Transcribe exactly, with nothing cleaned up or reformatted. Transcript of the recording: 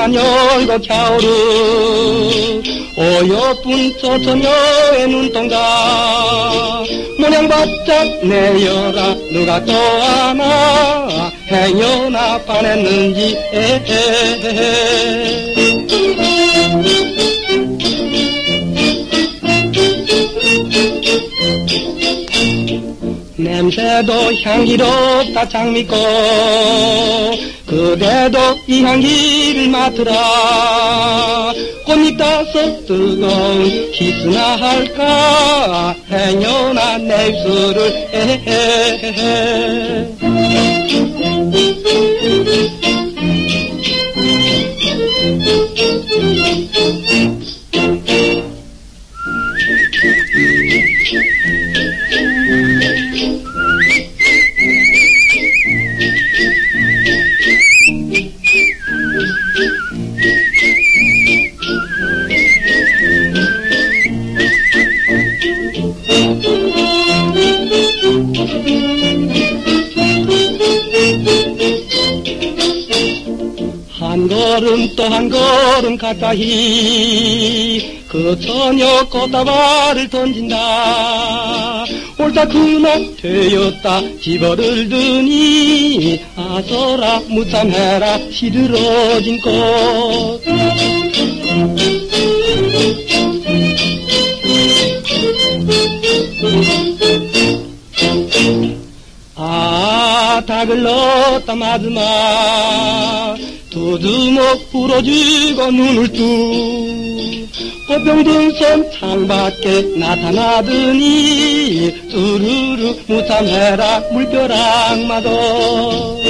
문만 열고 겨울은 어여쁜 저처녀의 눈동자 모양 바짝 내려라 누가 또 하나 행여나 반했는지 냄새도 향기롭다 장미꽃 그대도 이 향기를 맡으라 꽃잎 따서 뜨거운 키스나 할까 행여나 내 입술을 에헤헤헤 한 걸음 또 한 걸음 가까이 그 처녀 꽃다발을 던진다 옳다 그날 되었다 집어를 드니 아서라 무참해라 시들어진 꽃 아 닭을 넣었다 마지막 두두목 부러지고 눈을 뚝 꽃병든 손 창밖에 나타나더니 쭈르르 무참해라 물벼락 마도